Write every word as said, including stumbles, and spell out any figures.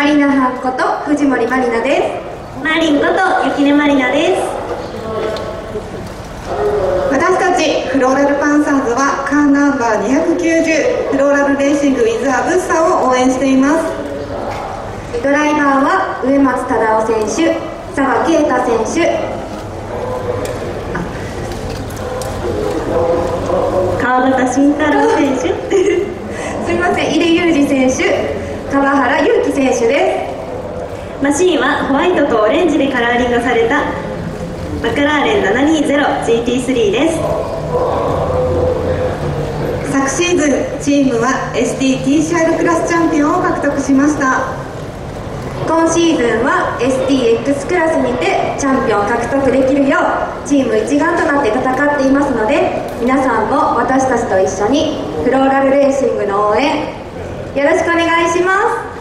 マリナさんこと藤森マリナです。 マリンこと雪音マリナです。 私たちフローラルパンサーズはカーナンバーにひゃくきゅうじゅうフローラルレーシング with アブッサを応援しています。ドライバーは植松忠夫選手、澤啓太選手、 川端慎太郎選手すみません、入江裕二選手、川原勇輝選手です。 マシンはホワイトとオレンジでカラーリングされたマクラーレン ななにーぜろジーティースリー です。 昨シーズンチームは エスティー ティーシーアール クラスチャンピオンを獲得しました。今シーズンは エスティーエックス クラスにてチャンピオンを獲得できるようチーム一丸となって戦っていますので、皆さんも私たちと一緒にフローラルレーシングの応援よろしくお願いします。